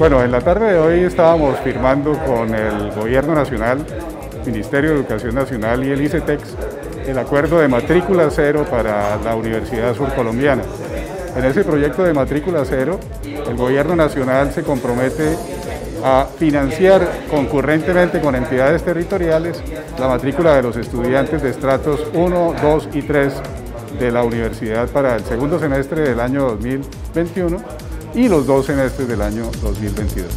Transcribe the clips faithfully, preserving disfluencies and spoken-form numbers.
Bueno, en la tarde de hoy estábamos firmando con el Gobierno Nacional, Ministerio de Educación Nacional y el ICETEX el acuerdo de matrícula cero para la Universidad Surcolombiana. En ese proyecto de matrícula cero, el Gobierno Nacional se compromete a financiar concurrentemente con entidades territoriales la matrícula de los estudiantes de estratos uno, dos y tres de la universidad para el segundo semestre del año dos mil veintiuno y los dos semestres del año dos mil veintidós.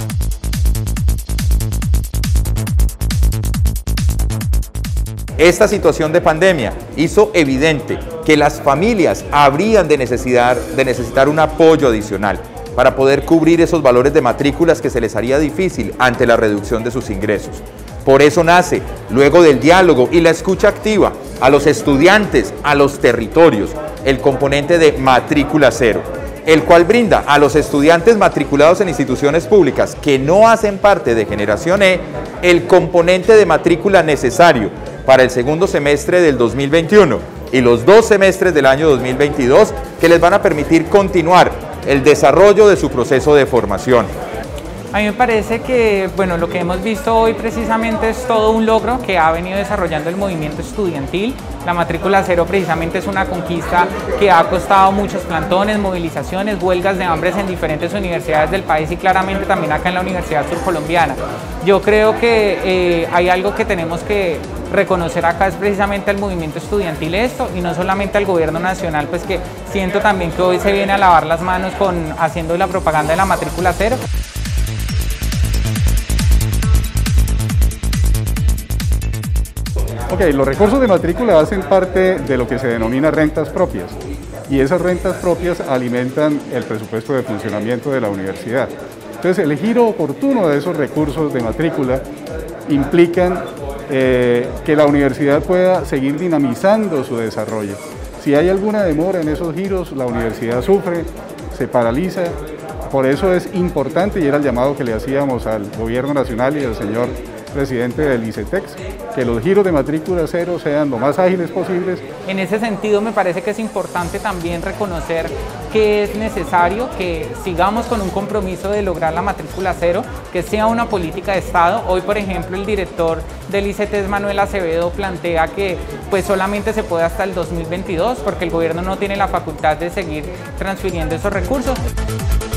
Esta situación de pandemia hizo evidente que las familias habrían de necesitar, de necesitar un apoyo adicional para poder cubrir esos valores de matrículas que se les haría difícil ante la reducción de sus ingresos. Por eso nace, luego del diálogo y la escucha activa a los estudiantes, a los territorios, el componente de matrícula cero, el cual brinda a los estudiantes matriculados en instituciones públicas que no hacen parte de Generación E el componente de matrícula necesario para el segundo semestre del dos mil veintiuno y los dos semestres del año dos mil veintidós que les van a permitir continuar el desarrollo de su proceso de formación. A mí me parece que bueno, lo que hemos visto hoy precisamente es todo un logro que ha venido desarrollando el movimiento estudiantil. La matrícula cero precisamente es una conquista que ha costado muchos plantones, movilizaciones, huelgas de hambres en diferentes universidades del país y claramente también acá en la Universidad Surcolombiana. Yo creo que eh, hay algo que tenemos que reconocer acá, es precisamente al movimiento estudiantil esto y no solamente al gobierno nacional, pues que siento también que hoy se viene a lavar las manos con haciendo la propaganda de la matrícula cero. Ok, los recursos de matrícula hacen parte de lo que se denomina rentas propias y esas rentas propias alimentan el presupuesto de funcionamiento de la universidad. Entonces, el giro oportuno de esos recursos de matrícula implican eh, que la universidad pueda seguir dinamizando su desarrollo. Si hay alguna demora en esos giros, la universidad sufre, se paraliza. Por eso es importante, y era el llamado que le hacíamos al Gobierno Nacional y al señor presidente del ICETEX, que los giros de matrícula cero sean lo más ágiles posibles. En ese sentido me parece que es importante también reconocer que es necesario que sigamos con un compromiso de lograr la matrícula cero, que sea una política de Estado. Hoy, por ejemplo, el director del ICETEX, Manuel Acevedo, plantea que pues solamente se puede hasta el dos mil veintidós porque el gobierno no tiene la facultad de seguir transfiriendo esos recursos.